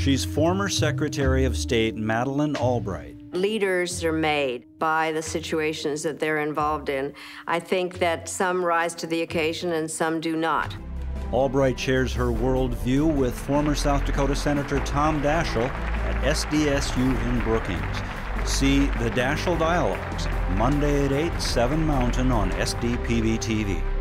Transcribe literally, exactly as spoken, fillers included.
She's former Secretary of State Madeleine Albright. Leaders are made by the situations that they're involved in. I think that some rise to the occasion and some do not. Albright shares her worldview with former South Dakota Senator Tom Daschle at S D S U in Brookings. See the Daschle Dialogues, Monday at eight, seven Mountain on S D P B T V.